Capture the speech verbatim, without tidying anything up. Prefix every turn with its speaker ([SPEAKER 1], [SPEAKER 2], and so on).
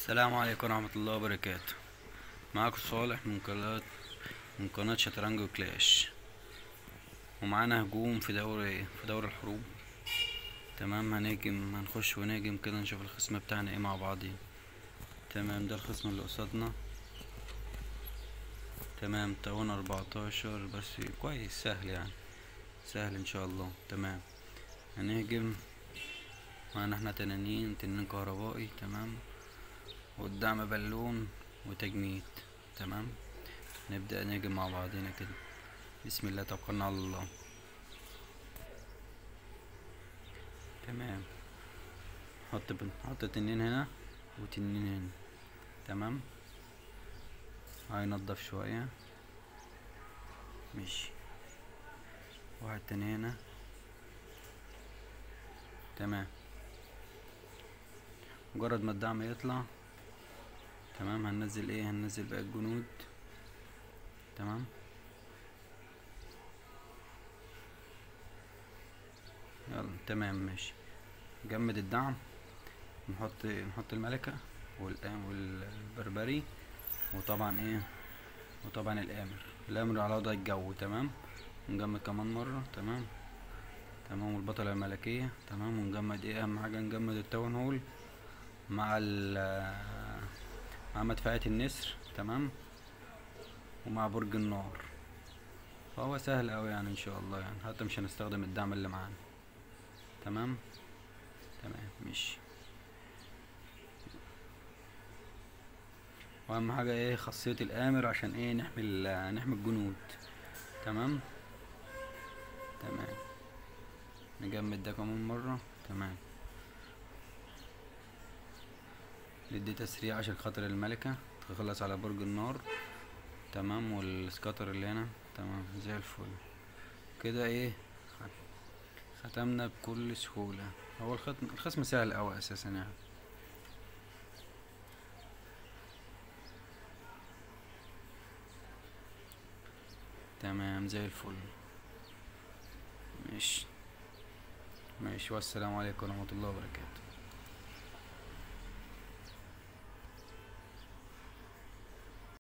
[SPEAKER 1] السلام عليكم ورحمة الله وبركاته. معاكم صالح من قناة من قناة شطرنج وكلاش، ومعانا هجوم في دوري في دوري الحروب. تمام، هنهجم هنخش ونهجم كده، نشوف الخصم بتاعنا ايه مع بعضين. تمام، ده الخصم اللي قصادنا. تمام، تعاون اربعتاشر، بس كويس، سهل يعني، سهل ان شاء الله. تمام، هنهجم. معانا احنا تنانين تنين كهربائي. تمام، والدعم بالون وتجميد. تمام، نبدأ نهجم مع بعضينا كده. بسم الله، توكلنا على الله. تمام، حط بن حط تنين هنا وتنين هنا. تمام، هينضف شوية. ماشي، واحد تاني هنا. تمام، مجرد ما الدعم يطلع. تمام، هننزل ايه هننزل بقى الجنود. تمام، يلا. تمام، ماشي. جمد الدعم. نحط نحط الملكة والآم والبربري، وطبعا ايه وطبعا الآمر الآمر على وضع الجو. تمام، نجمد كمان مرة. تمام تمام، والبطلة الملكية. تمام، ونجمد ايه اهم حاجة، نجمد التاون هول مع ال مع مدفعية النسر. تمام، ومع برج النار. فهو سهل اوي يعني ان شاء الله، يعني حتى مش هنستخدم الدعم اللي معانا. تمام تمام، ماشي. واهم حاجة ايه خاصية الامر، عشان ايه نحمي نحمي الجنود. تمام تمام، نجمد ده كمان مرة. تمام، ندي تسريع عشان خاطر الملكة تخلص على برج النار. تمام، والسكاتر اللي هنا. تمام، زي الفل كده. ايه ختمنا بكل سهولة. هو الختم الخصم سهل اوي اساسا يعني. تمام، زي الفل. ماشي ماشي، والسلام عليكم ورحمة الله وبركاته.